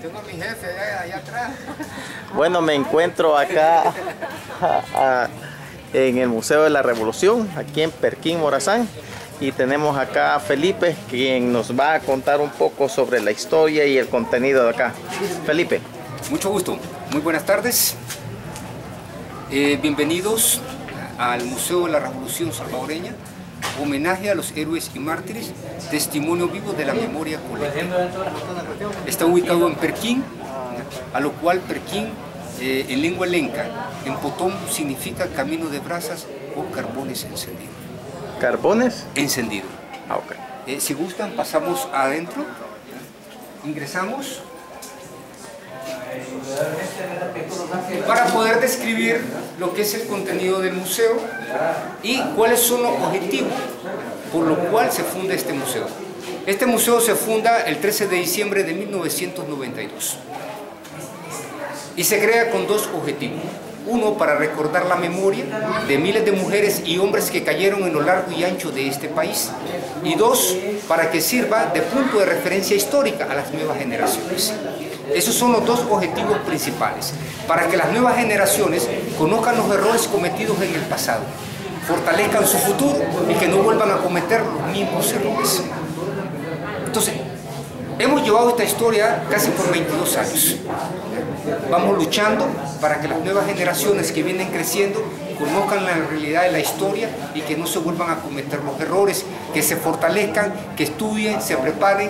Tengo a mi jefe allá atrás. Bueno, me encuentro acá en el Museo de la Revolución, aquí en Perquín, Morazán. Y tenemos acá a Felipe, quien nos va a contar un poco sobre la historia y el contenido de acá. Felipe. Mucho gusto. Muy buenas tardes. Bienvenidos al Museo de la Revolución Salvadoreña. Homenaje a los héroes y mártires, testimonio vivo de la memoria colectiva. Está ubicado en Perquín, a lo cual Perquín, en lengua lenca, en potón significa camino de brasas o carbones encendidos. ¿Carbones? Encendido. Ah, ok. Si gustan, pasamos adentro, ingresamos. Para poder describir lo que es el contenido del museo y cuáles son los objetivos por lo cual se funda este museo. Este museo se funda el 13 de diciembre de 1992 y se crea con dos objetivos. Uno, para recordar la memoria de miles de mujeres y hombres que cayeron en lo largo y ancho de este país. Y dos, para que sirva de punto de referencia histórica a las nuevas generaciones. Esos son los dos objetivos principales, para que las nuevas generaciones conozcan los errores cometidos en el pasado, fortalezcan su futuro y que no vuelvan a cometer los mismos errores. Entonces, hemos llevado esta historia casi por 22 años. Vamos luchando para que las nuevas generaciones que vienen creciendo conozcan la realidad de la historia y que no se vuelvan a cometer los errores, que se fortalezcan, que estudien, se preparen,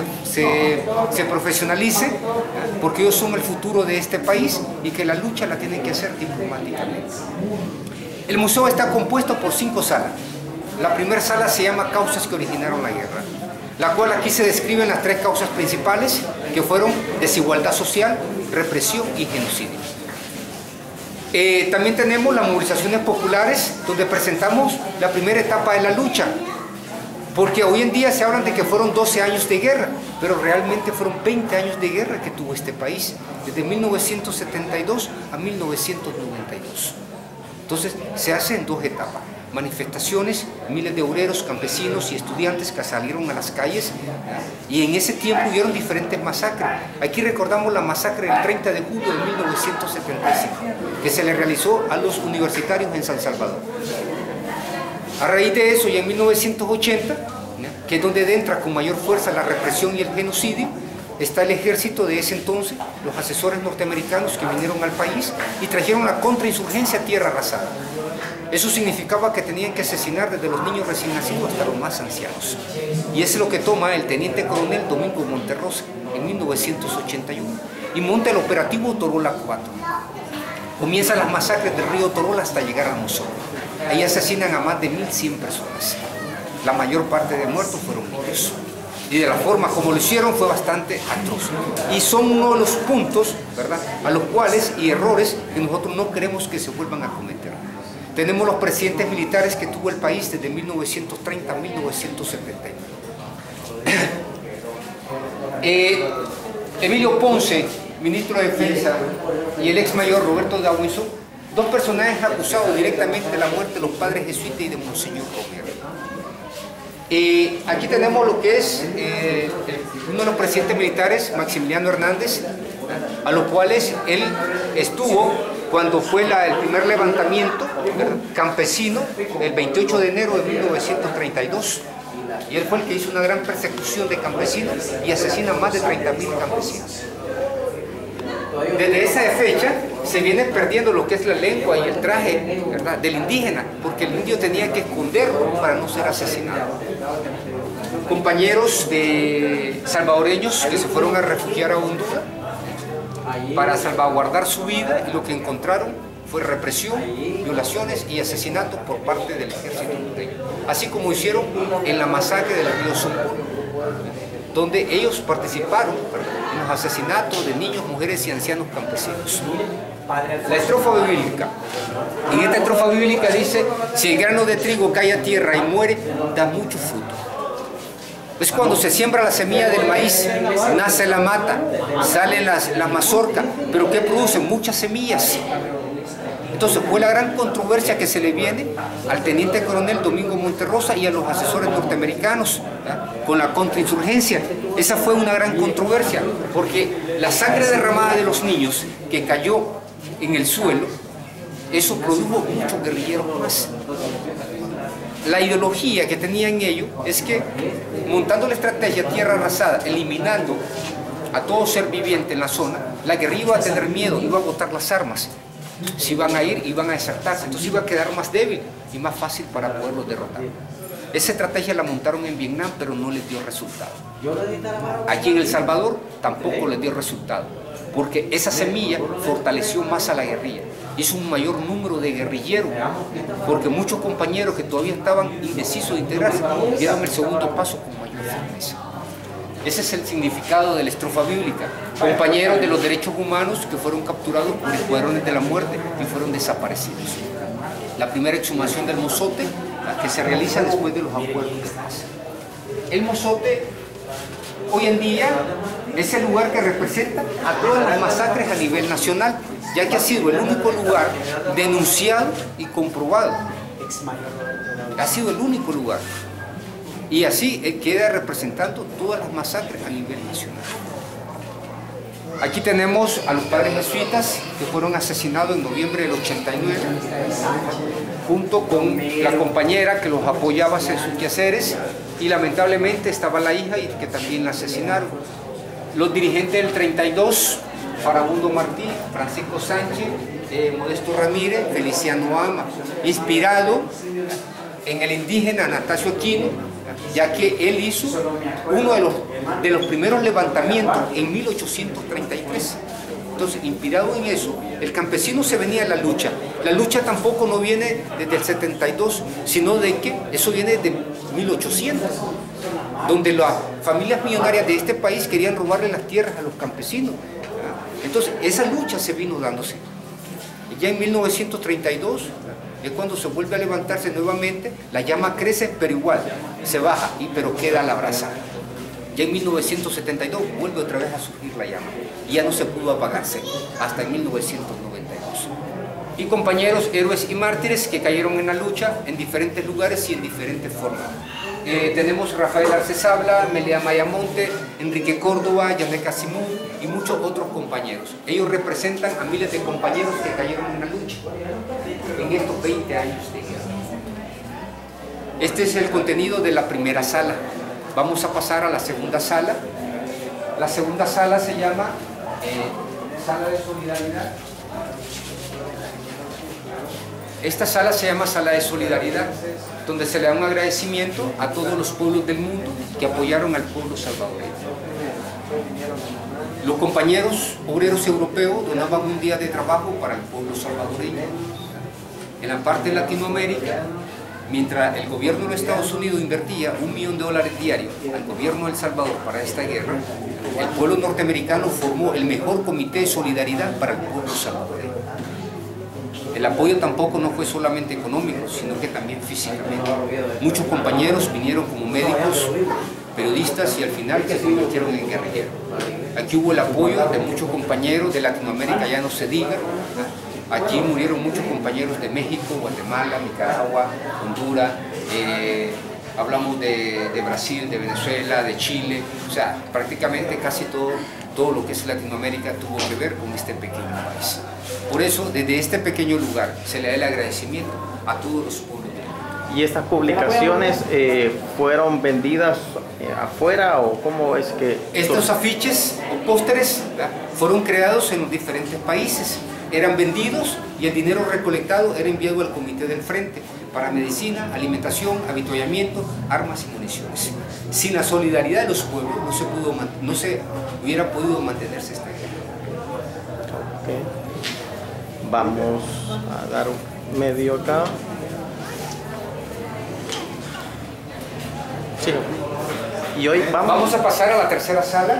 se profesionalicen, porque ellos son el futuro de este país y que la lucha la tienen que hacer diplomáticamente. El museo está compuesto por 5 salas. La primera sala se llama Causas que originaron la guerra, la cual aquí se describen las 3 causas principales, que fueron desigualdad social, represión y genocidio. También tenemos las movilizaciones populares, donde presentamos la primera etapa de la lucha, porque hoy en día se hablan de que fueron 12 años de guerra, pero realmente fueron 20 años de guerra que tuvo este país, desde 1972 a 1992. Entonces se hace en 2 etapas. Manifestaciones, miles de obreros, campesinos y estudiantes que salieron a las calles, y en ese tiempo hubieron diferentes masacres. Aquí recordamos la masacre del 30 de julio de 1975, que se le realizó a los universitarios en San Salvador. A raíz de eso, y en 1980, que es donde entra con mayor fuerza la represión y el genocidio, está el ejército de ese entonces, los asesores norteamericanos que vinieron al país y trajeron la contrainsurgencia a tierra arrasada. Eso significaba que tenían que asesinar desde los niños recién nacidos hasta los más ancianos. Y eso es lo que toma el teniente coronel Domingo Monterrosa en 1981 y monta el operativo Torola 4. Comienzan las masacres del río Torola hasta llegar al Mozón. Ahí asesinan a más de 1.100 personas. La mayor parte de muertos fueron niños. Y de la forma como lo hicieron fue bastante atroz. Y son uno de los puntos, ¿verdad?, a los cuales y errores que nosotros no queremos que se vuelvan a cometer. Tenemos los presidentes militares que tuvo el país desde 1930 a 1979. Emilio Ponce, ministro de Defensa, y el ex mayor Roberto Dawinson, 2 personajes acusados directamente de la muerte de los padres jesuitas y de Monseñor Romero. Aquí tenemos lo que es uno de los presidentes militares, Maximiliano Hernández, a los cuales él estuvo cuando fue el primer levantamiento campesino, el 28 de enero de 1932. Y él fue el que hizo una gran persecución de campesinos y asesina a más de 30.000 campesinos. Desde esa fecha se viene perdiendo lo que es la lengua y el traje, ¿verdad?, del indígena, porque el indio tenía que esconderlo para no ser asesinado. Compañeros de salvadoreños que se fueron a refugiar a Honduras para salvaguardar su vida, y lo que encontraron fue represión, violaciones y asesinatos por parte del ejército hondureño, así como hicieron en la masacre del río Sompón, donde ellos participaron en los asesinatos de niños, mujeres y ancianos campesinos. La estrofa bíblica. En esta estrofa bíblica dice: si el grano de trigo cae a tierra y muere, da mucho fruto. Es cuando se siembra la semilla del maíz, nace la mata, salen las mazorcas, pero ¿qué producen? Muchas semillas. Entonces fue la gran controversia que se le viene al teniente coronel Domingo Monterrosa y a los asesores norteamericanos, ¿verdad?, con la contrainsurgencia. Esa fue una gran controversia, porque la sangre derramada de los niños que cayó en el suelo, eso produjo muchos guerrilleros más. La ideología que tenían ellos es que, montando la estrategia tierra arrasada, eliminando a todo ser viviente en la zona, la guerrilla iba a tener miedo, iba a botar las armas. Si iban a ir, iban a desertarse, entonces iba a quedar más débil y más fácil para poderlos derrotar. Esa estrategia la montaron en Vietnam, pero no les dio resultado. Aquí en El Salvador tampoco les dio resultado, porque esa semilla fortaleció más a la guerrilla, hizo un mayor número de guerrilleros, porque muchos compañeros que todavía estaban indecisos de integrarse dieron el segundo paso con mayor firmeza. Ese es el significado de la estrofa bíblica. Compañeros de los derechos humanos que fueron capturados por escuadrones de la muerte y fueron desaparecidos. La primera exhumación del mozote, la que se realiza después de los acuerdos de paz. El mozote hoy en día es el lugar que representa a todas las masacres a nivel nacional, ya que ha sido el único lugar denunciado y comprobado. Ha sido el único lugar. Y así queda representando todas las masacres a nivel nacional. Aquí tenemos a los padres jesuitas que fueron asesinados en noviembre del 89, junto con la compañera que los apoyaba en sus quehaceres, y lamentablemente estaba la hija y que también la asesinaron. Los dirigentes del 32, Farabundo Martí, Francisco Sánchez, Modesto Ramírez, Feliciano Ama, inspirado en el indígena Anastasio Aquino, ya que él hizo uno de los primeros levantamientos en 1833. Entonces, inspirado en eso, el campesino se venía a la lucha. La lucha tampoco no viene desde el 72, sino de que eso viene de 1800, donde las familias millonarias de este país querían robarle las tierras a los campesinos. Entonces, esa lucha se vino dándose. Y ya en 1932, es cuando se vuelve a levantarse nuevamente, la llama crece, pero igual, se baja, pero queda la brasa. Ya en 1972 vuelve otra vez a surgir la llama, y ya no se pudo apagarse, hasta en 1992. Y compañeros, héroes y mártires que cayeron en la lucha en diferentes lugares y en diferentes formas. Tenemos Rafael Arce Sabla, Melea Mayamonte, Enrique Córdoba, Yané Casimú y muchos otros compañeros. Ellos representan a miles de compañeros que cayeron en la lucha en estos 20 años de guerra. Este es el contenido de la primera sala. Vamos a pasar a la segunda sala. La segunda sala se llama Sala de Solidaridad. Esta sala se llama Sala de Solidaridad, donde se le da un agradecimiento a todos los pueblos del mundo que apoyaron al pueblo salvadoreño. Los compañeros obreros europeos donaban un día de trabajo para el pueblo salvadoreño. En la parte de Latinoamérica, mientras el gobierno de los Estados Unidos invertía $1 millón diarios al gobierno de El Salvador para esta guerra, el pueblo norteamericano formó el mejor comité de solidaridad para el pueblo salvadoreño. El apoyo tampoco no fue solamente económico, sino que también físicamente. Muchos compañeros vinieron como médicos, periodistas y al final se convirtieron en guerrilleros. Aquí hubo el apoyo de muchos compañeros de Latinoamérica, ya no se diga. Aquí murieron muchos compañeros de México, Guatemala, Nicaragua, Honduras, hablamos de Brasil, de Venezuela, de Chile, o sea, prácticamente casi todo lo que es Latinoamérica tuvo que ver con este pequeño país. Por eso, desde este pequeño lugar, se le da el agradecimiento a todos los pueblos. ¿Y estas publicaciones fueron vendidas afuera o cómo es que...? Estos afiches o pósteres fueron creados en los diferentes países, eran vendidos y el dinero recolectado era enviado al Comité del Frente para medicina, alimentación, avituallamiento, armas y municiones. Sin la solidaridad de los pueblos no se hubiera podido mantenerse esta guerra. Okay. Vamos a dar un medio acá. Sí. Y hoy vamos a pasar a la tercera sala.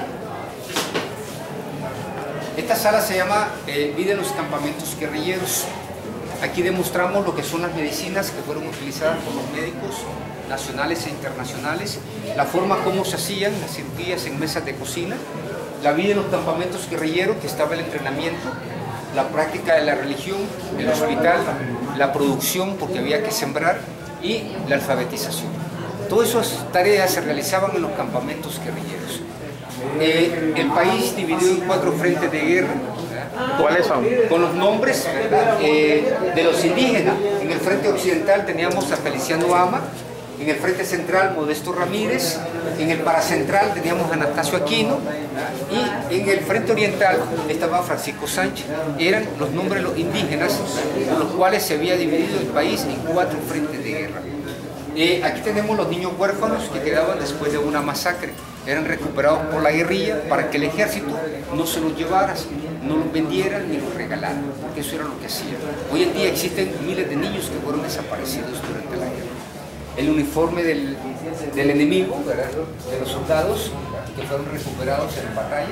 Esta sala se llama Vida en los campamentos guerrilleros. Aquí demostramos lo que son las medicinas que fueron utilizadas por los médicos nacionales e internacionales, la forma como se hacían las cirugías en mesas de cocina, la vida en los campamentos guerrilleros, que estaba el entrenamiento, la práctica de la religión, el hospital, la producción, porque había que sembrar, y la alfabetización. Todas esas tareas se realizaban en los campamentos guerrilleros. El país dividido en 4 frentes de guerra. ¿Cuáles son? Con los nombres de los indígenas. En el frente occidental teníamos a Feliciano Ama, en el frente central Modesto Ramírez, en el paracentral teníamos a Anastasio Aquino y en el frente oriental estaba Francisco Sánchez. Eran los nombres de los indígenas con los cuales se había dividido el país en 4 frentes de guerra. Aquí tenemos los niños huérfanos que quedaban después de una masacre. Eran recuperados por la guerrilla para que el ejército no se los llevara, no los vendieran ni los regalaran, porque eso era lo que hacían. Hoy en día existen miles de niños que fueron desaparecidos durante la guerra. El uniforme del enemigo, ¿verdad?, de los soldados que fueron recuperados en batalla.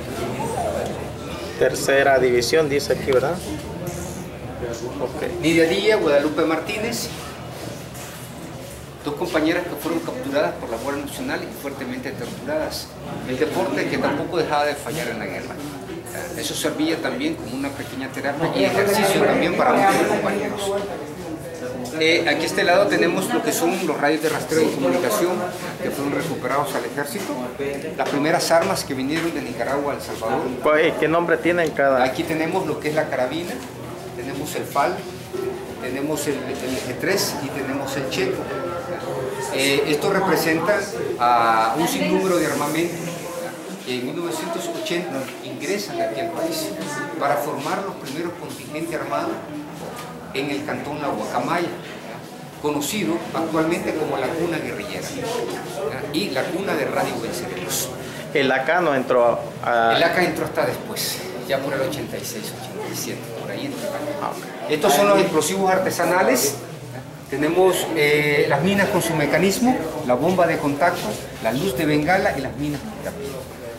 Tercera división, dice aquí, ¿verdad? Okay. Nidia Díaz, Guadalupe Martínez, 2 compañeras que fueron capturadas por la Guardia Nacional y fuertemente torturadas. El deporte que tampoco dejaba de fallar en la guerra. Eso servía también como una pequeña terapia y ejercicio también para muchos compañeros. Aquí a este lado tenemos lo que son los radios de rastreo y comunicación que fueron recuperados al ejército. Las primeras armas que vinieron de Nicaragua a El Salvador. ¿Qué nombre tienen cada? Aquí tenemos lo que es la carabina, tenemos el FAL, tenemos el G3 y tenemos el Checo. Esto representa a un sinnúmero de armamento que en 1980 ingresan aquí al país para formar los primeros contingentes armados en el cantón La Guacamaya, conocido actualmente como la cuna guerrillera y la cuna de Radio Venceremos. El AK no entró El AK entró hasta después, ya por el 86, 87, por ahí entró. Estos son los explosivos artesanales. Tenemos las minas con su mecanismo, la bomba de contacto, la luz de bengala y las minas con terapia.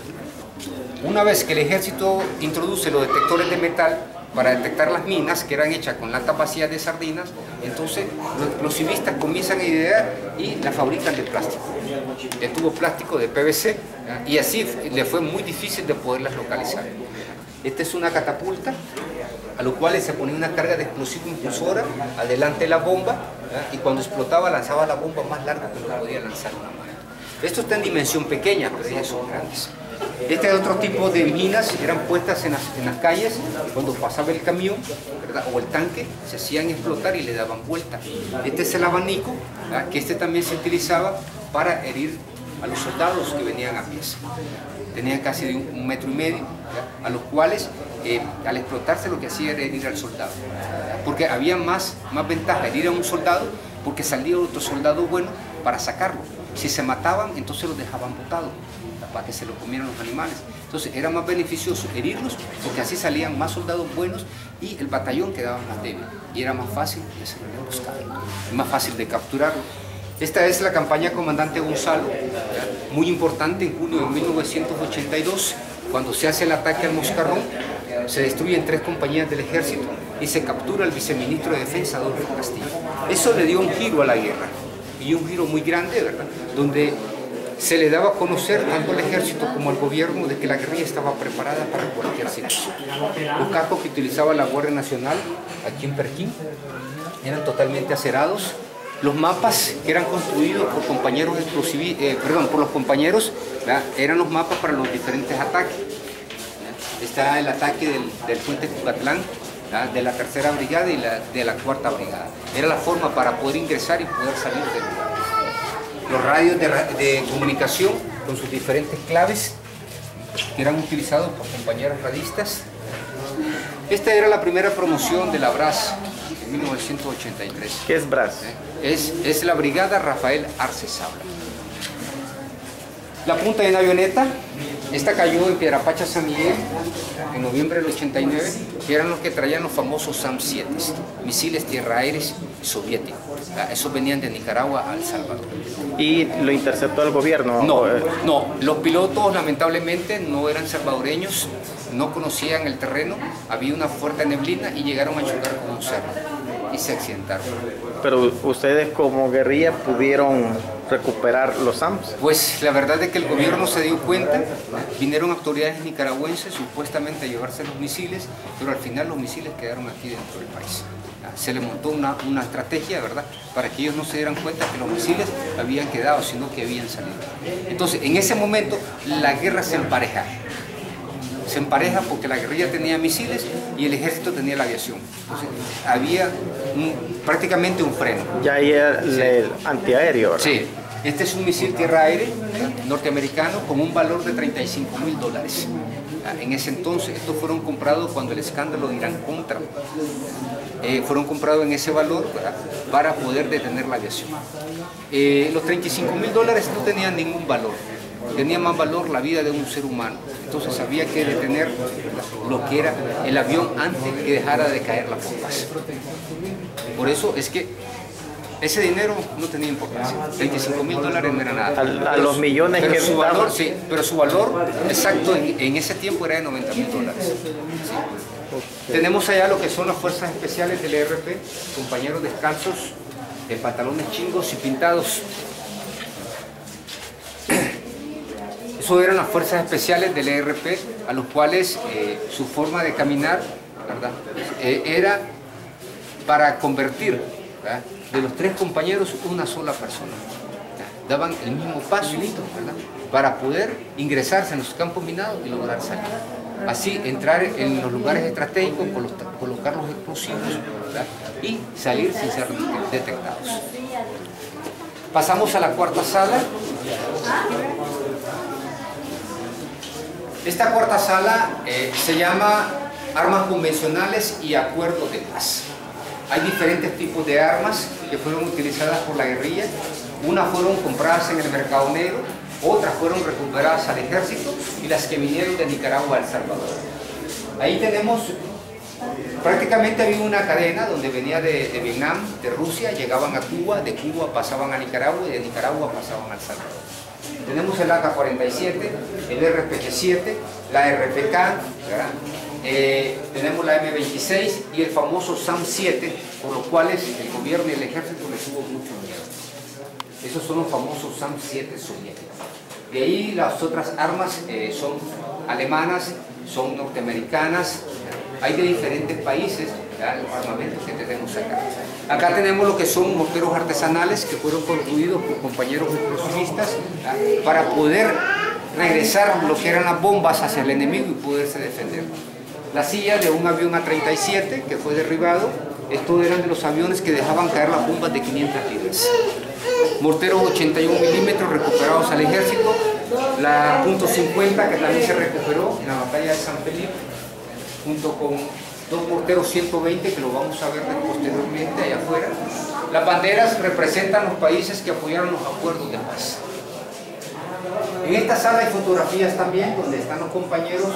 Una vez que el ejército introduce los detectores de metal para detectar las minas, que eran hechas con latas vacías de sardinas, entonces los explosivistas comienzan a idear y la fabrican de plástico, de tubo plástico de PVC, y así le fue muy difícil de poderlas localizar. Esta es una catapulta, a lo cual se ponía una carga de explosivo impulsora adelante de la bomba, y cuando explotaba lanzaba la bomba más larga que lo podía lanzar una mano. Esto está en dimensión pequeña, pero ellas son grandes. Este otro tipo de minas eran puestas en las calles cuando pasaba el camión, ¿verdad?, o el tanque, se hacían explotar y le daban vuelta. Este es el abanico, ¿verdad?, que este también se utilizaba para herir a los soldados que venían a pies. Tenían casi de 1,5 metros, ¿verdad?, a los cuales al explotarse lo que hacía era herir al soldado, porque había más ventaja herir a un soldado porque salía otro soldado bueno para sacarlo. Si se mataban, entonces los dejaban botados para que se los comieran los animales. Entonces era más beneficioso herirlos porque así salían más soldados buenos y el batallón quedaba más débil y era más fácil de ser emboscado, más fácil de capturarlo. Esta es la campaña Comandante Gonzalo, muy importante en junio de 1982, cuando se hace el ataque al Moscarrón, se destruyen 3 compañías del ejército y se captura al viceministro de Defensa, Adolfo Castillo. Eso le dio un giro a la guerra, y un giro muy grande, ¿verdad?, donde se le daba a conocer tanto al ejército como al gobierno de que la guerrilla estaba preparada para cualquier situación. Los cascos que utilizaba la Guardia Nacional aquí en Perquín eran totalmente acerados. Los mapas que eran construidos por compañeros por los compañeros, ¿verdad?, eran los mapas para los diferentes ataques. Está el ataque del puente Cucatlán, ¿verdad?, de la 3ª Brigada y de la 4ª Brigada. Era la forma para poder ingresar y poder salir del lugar. Los radios de comunicación con sus diferentes claves que eran utilizados por compañeros radistas. Esta era la primera promoción de la BRAS en 1983. ¿Qué es BRAS? Es la Brigada Rafael Arce Sabla. La punta de una avioneta, esta cayó en Piedrapacha, San Miguel, en noviembre del 89, que eran los que traían los famosos SAM-7, misiles tierra-aéreos soviéticos. Esos venían de Nicaragua a El Salvador. ¿Y lo interceptó el gobierno? No, los pilotos lamentablemente no eran salvadoreños, no conocían el terreno, había una fuerte neblina y llegaron a chocar con un cerro y se accidentaron. Pero ustedes como guerrilla pudieron recuperar los SAMs? Pues la verdad es que el gobierno se dio cuenta, vinieron autoridades nicaragüenses supuestamente a llevarse los misiles, pero al final los misiles quedaron aquí dentro del país. Se le montó una estrategia, ¿verdad?, para que ellos no se dieran cuenta que los misiles habían quedado, sino que habían salido. Entonces, en ese momento, la guerra se empareja. Se empareja porque la guerrilla tenía misiles y el ejército tenía la aviación. Entonces, había prácticamente un freno. Ya ahí el antiaéreo, ¿verdad? Sí. Este es un misil tierra-aire norteamericano con un valor de $35.000. En ese entonces, estos fueron comprados cuando el escándalo de Irán-Contra. Fueron comprados en ese valor, ¿verdad?, para poder detener la aviación. Los $35.000 no tenían ningún valor. Tenía más valor la vida de un ser humano. Entonces había que detener lo que era el avión antes que dejara de caer las bombas. Por eso es que ese dinero no tenía importancia. $35.000 no era nada. A los millones pero que su valor, daban. sí, pero su valor exacto en ese tiempo era de $90.000. Sí. Okay. Tenemos allá lo que son las fuerzas especiales del ERP, compañeros descalzos, de pantalones chingos y pintados. Eso eran las fuerzas especiales del ERP, a los cuales su forma de caminar, ¿verdad?, era para convertir, ¿verdad?, de los 3 compañeros una sola persona. Daban el mismo paso, ¿verdad?, para poder ingresarse en los campos minados y lograr salir. Así entrar en los lugares estratégicos, colocar los explosivos, ¿verdad?, y salir sin ser detectados. Pasamos a la cuarta sala. Esta cuarta sala se llama armas convencionales y acuerdos de paz. Hay diferentes tipos de armas que fueron utilizadas por la guerrilla. Unas fueron compradas en el mercado negro, otras fueron recuperadas al ejército y las que vinieron de Nicaragua a El Salvador. Ahí tenemos, prácticamente había una cadena donde venía de Vietnam, de Rusia, llegaban a Cuba, de Cuba pasaban a Nicaragua y de Nicaragua pasaban a El Salvador. Tenemos el AK-47, el RPG-7, la RPK, ¿verdad? Tenemos la M26 y el famoso SAM-7, por los cuales el gobierno y el ejército le tuvo mucho miedo. Esos son los famosos SAM-7 soviéticos. De ahí las otras armas son alemanas, son norteamericanas, hay de diferentes países, ¿verdad?, los armamentos que tenemos acá. Acá tenemos lo que son morteros artesanales que fueron construidos por compañeros explosivistas, ¿verdad?, para poder regresar lo que eran las bombas hacia el enemigo y poderse defender. La silla de un avión A-37 que fue derribado, estos eran de los aviones que dejaban caer las bombas de 500 libras. Morteros 81 milímetros recuperados al ejército, la .50 que también se recuperó en la batalla de San Felipe, junto con 2 morteros 120 que lo vamos a ver posteriormente allá afuera. Las banderas representan los países que apoyaron los acuerdos de paz. En esta sala hay fotografías también donde están los compañeros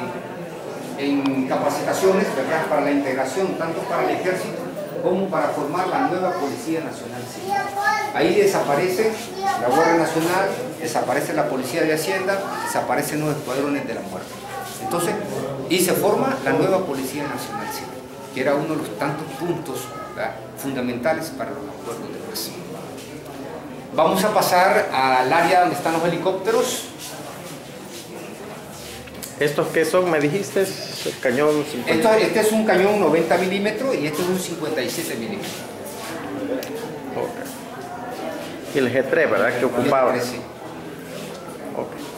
en capacitaciones, ¿verdad?, para la integración tanto para el ejército como para formar la nueva Policía Nacional Civil. Ahí desaparece la Guardia Nacional, desaparece la Policía de Hacienda, desaparecen los escuadrones de la muerte. Entonces, y se forma la nueva Policía Nacional Civil, que era uno de los tantos puntos, ¿verdad?, fundamentales para los acuerdos de paz. Vamos a pasar al área donde están los helicópteros. ¿Estos qué son, me dijiste? El cañón 50. Este es un cañón 90 milímetros y este es un 57 milímetros. Okay. Y el G3, ¿verdad?, que ocupaba. Sí. Okay.